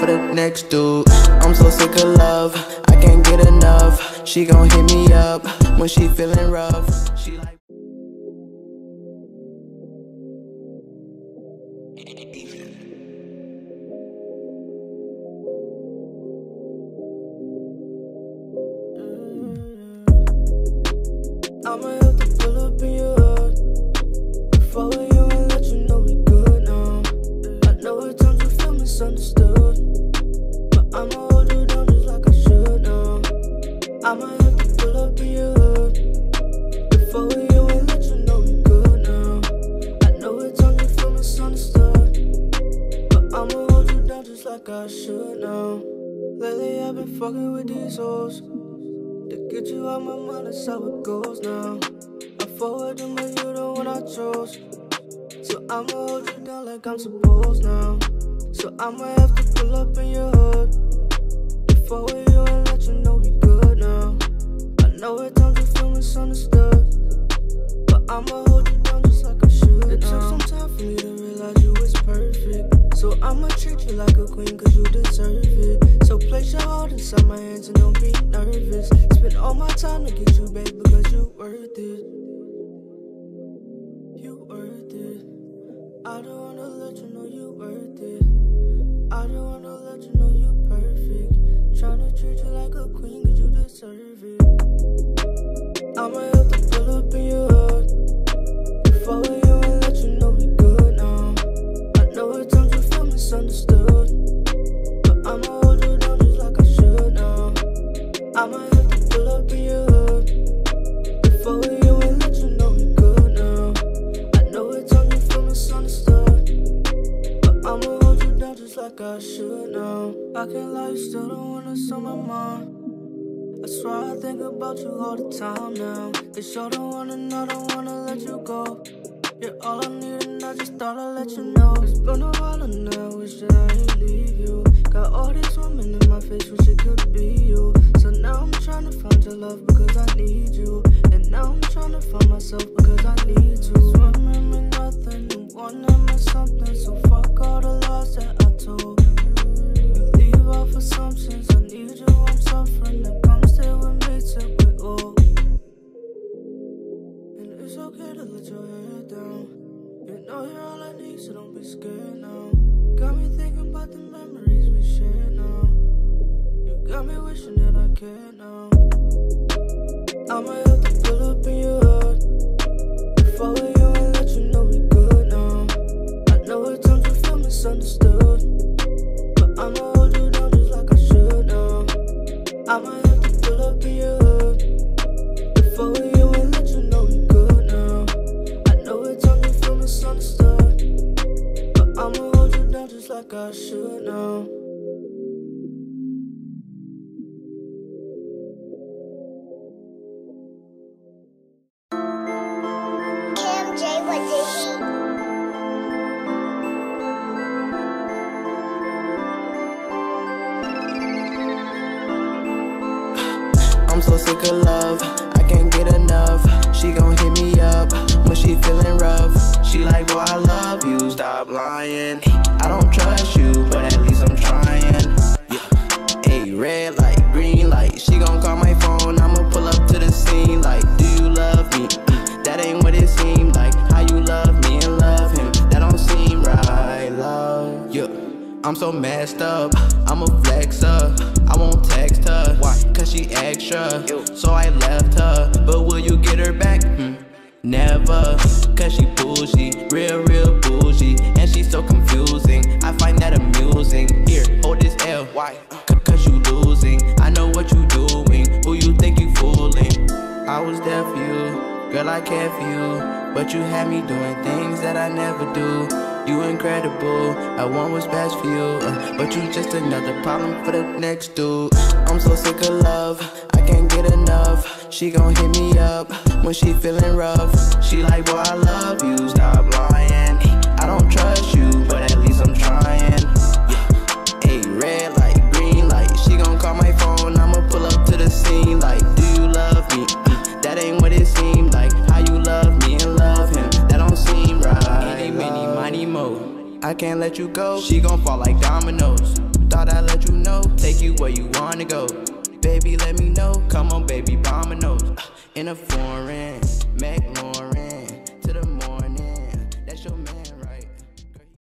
the next dude. I'm so sick of love, I can't get enough. She gon' hit me up when she feeling rough. She like I'ma have to pull up in your hood before you and let you know we good now. I know at times you feel misunderstood, but I'ma hold you down just like I should now. I'ma have to pull up in your hood before you and let you know we good now. I know at times you feel misunderstood, but I'ma hold you down just like I should now. Lately I've been fucking with these hoes to get you out my mind, that's how it goes now. I forward them, but you the one I chose, so I'ma hold you down like I'm supposed now. So I'ma have to pull up in your hood before you and let you know we good now. I know at times you feel misunderstood, but I'ma hold you down just like I should. It took some time for me to realize you was perfect, so I'ma treat you like a queen cause you deserve it. So place your heart inside my hands and don't be nervous. Spend all my time to get you, babe, because you worth it. You worth it. I don't wanna let you know you worth it. I don't wanna let you know you perfect. Tryna treat you like a queen cause you deserve it. I'ma have to pull up in your hood before you and let you know we good now. I know at times you feel misunderstood, but I'ma hold you down just like I should now. I'ma have to pull up in your hood before you and let you know we good now. I know at times you feel misunderstood, but I'ma hold you down just like I should now. I can't lie, you still don't wanna on my mind. I swear I think about you all the time now. They sure don't wanna know, don't wanna let you go. You're all I need and I just thought I'd let you know. It's been a while and I wish that I ain't leave you. Got all these women in my face, wish it could be you. So now I'm tryna find your love because I need you. And now I'm tryna find myself because I need you. Swimming with nothing, you wanna miss something. So fuck all the lies that I told. You leave off assumptions, I need you, I'm suffering. Now come stay with me till we're old. And it's okay to let your hair down. You know you're all I need, so don't be scared now. Got me thinking about the memories we share now. You got me wishing that I cared now. I'ma have to pull up in your hood before you and let you know we good now. I know at times you feel misunderstood, but I'ma hold you down just like I should now. I'ma have to pull up in your hood before you and let you know we good now. I know at times you feel misunderstood, but I'ma hold you down just like I should now. MJ with the heat. I'm so sick of love, I can't get enough. She gon' hit me up when she feeling rough. She like, boy, I love you, stop lying. I don't trust you, but at least I'm trying. Yeah. Hey, red light, green light. She gon' call my phone, I'ma pull up to the scene. Like, do you love me? That ain't what it seemed like. How you love me and love him? That don't seem right, love. Yeah. I'm so messed up, I'm a flexer. I won't text her, why? Cause she extra, so I left her. But will you get her back? Never, cause she bougie, real bougie. And she's so confusing, I find that amusing. Here, hold this L, why? Cause you losing, I know what you doing. Who you think you fooling? I was there for you, girl, I care for you. But you had me doing things that I never do. You incredible, I want what's best for you, but you just another problem for the next dude. I'm so sick of love, I can't get enough. She gon' hit me up when she feeling rough. She like, boy, I love you, stop lying. I don't trust you, but at least I'm trying. Hey, red light, green light. She gon' call my phone, I'ma pull up to the scene. Like, do you love me? That ain't what it seemed like. How you love me and love him? That don't seem right. Eeny, meeny, miny, mo. I can't let you go. She gon' fall like dominoes. Thought I wanna go? Baby, let me know. Come on, baby, bomb a nose. In a foreign McLaurin.